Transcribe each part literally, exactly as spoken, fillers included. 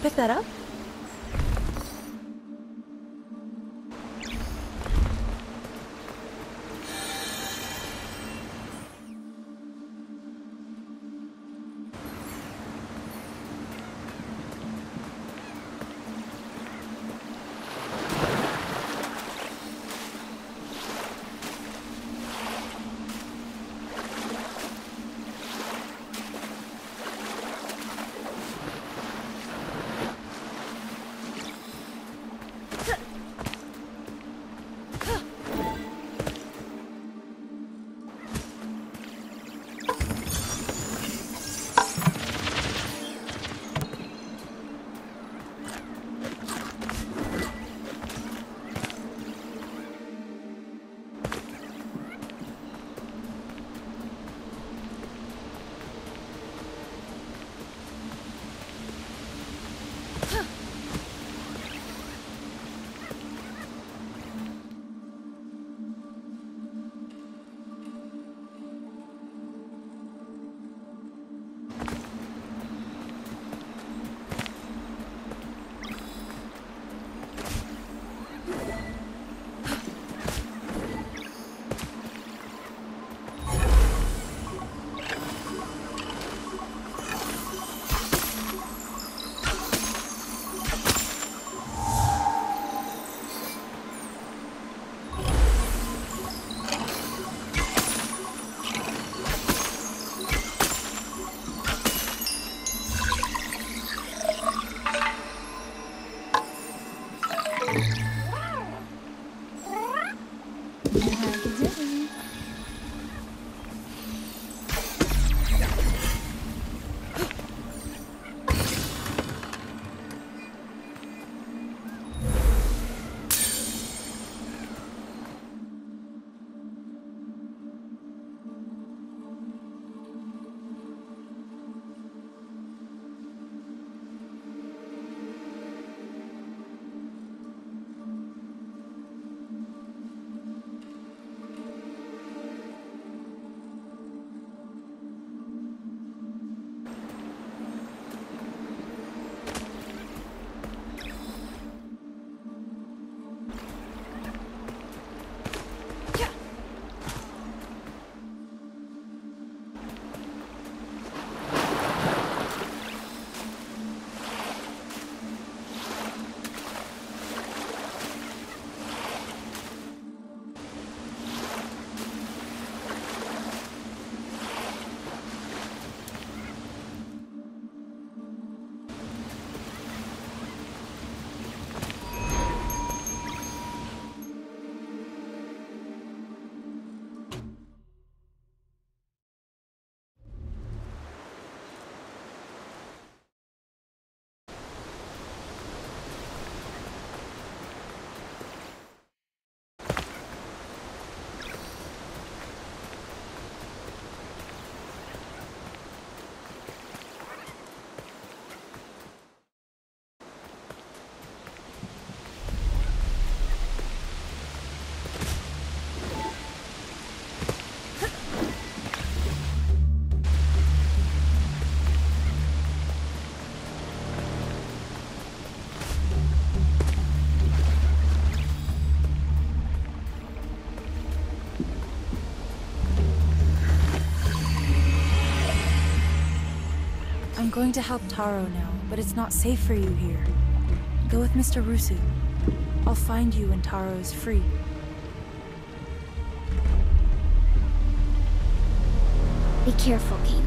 pick that up? I'm going to help Taro now, but it's not safe for you here. Go with Mister Rusu. I'll find you when Taro is free. Be careful, Kena.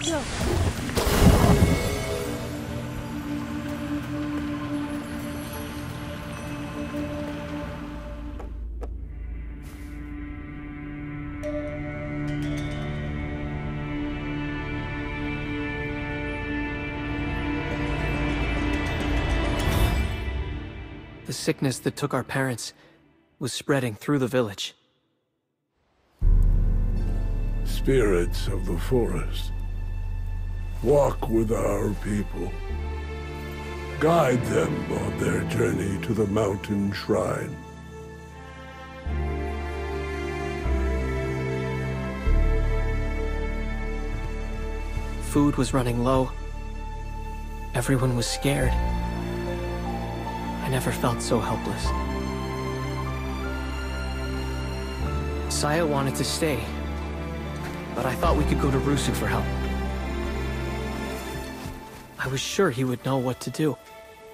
go. The sickness that took our parents was spreading through the village. Spirits of the forest, walk with our people. Guide them on their journey to the mountain shrine. Food was running low. Everyone was scared. I never felt so helpless. Saya wanted to stay, but I thought we could go to Rusu for help. I was sure he would know what to do.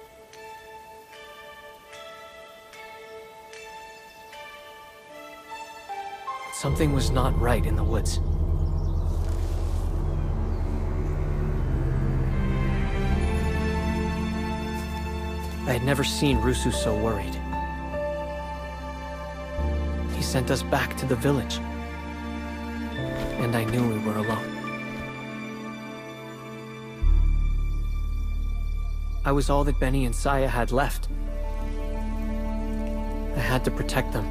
Something was not right in the woods. I had never seen Rusu so worried. He sent us back to the village, and I knew we were alone. I was all that Benny and Saya had left. I had to protect them.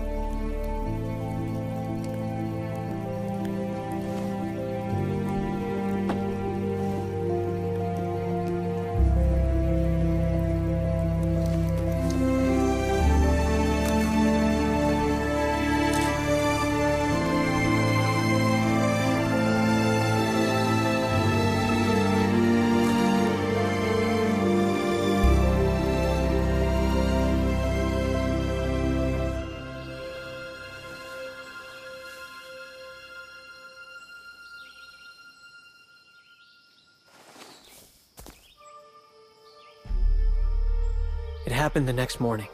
It happened the next morning.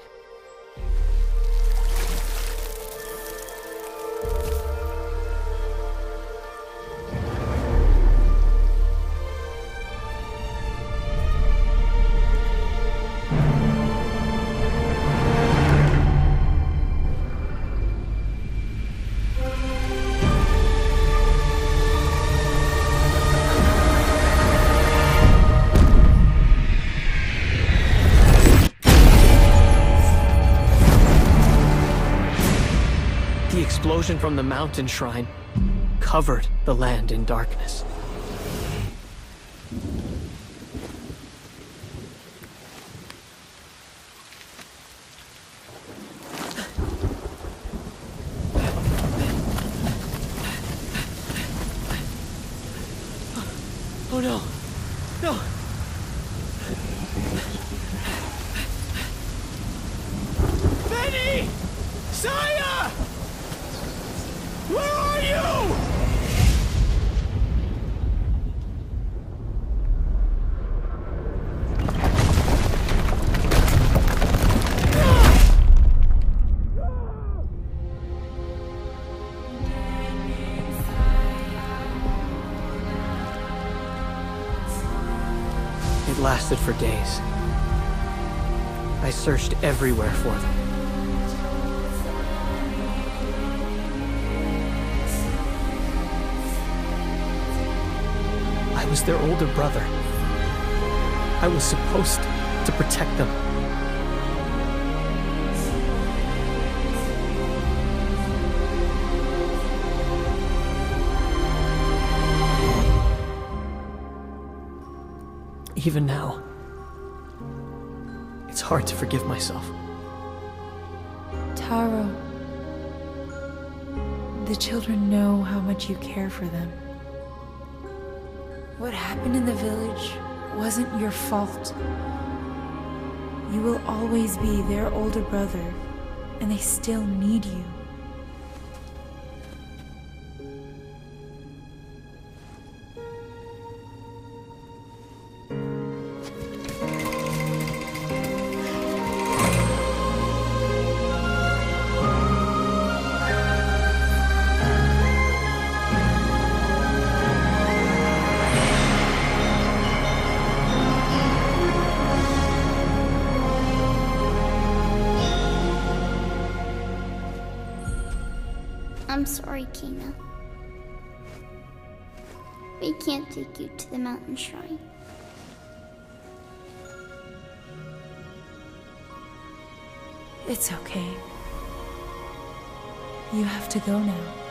The explosion from the mountain shrine covered the land in darkness. Oh no! No! Benny! Saya! Where are you? It lasted for days. I searched everywhere for them. I was their older brother. I was supposed to protect them. Even now, it's hard to forgive myself. Taro, the children know how much you care for them. What happened in the village wasn't your fault. You will always be their older brother, and they still need you. I'm sorry, Kena. We can't take you to the mountain shrine. It's okay. You have to go now.